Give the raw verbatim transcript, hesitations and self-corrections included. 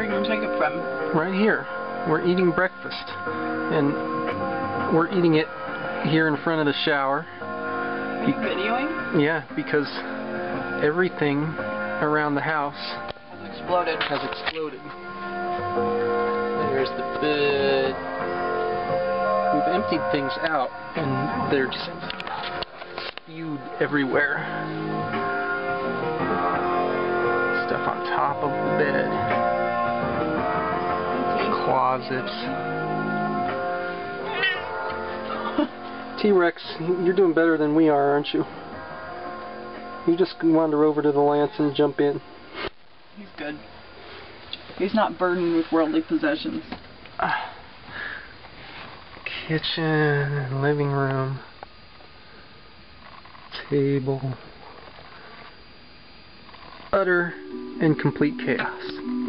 are you going to take it from? Right here. We're eating breakfast. And we're eating it here in front of the shower. Are you videoing? Yeah, because everything around the house has exploded. Has exploded. There's the bed. We've emptied things out, and they're just spewed everywhere. Stuff on top of the bed. Closets. T-Rex, you're doing better than we are, aren't you? You just wander over to the lance and jump in. He's good. He's not burdened with worldly possessions. Uh, kitchen, living room, table. Utter and complete chaos.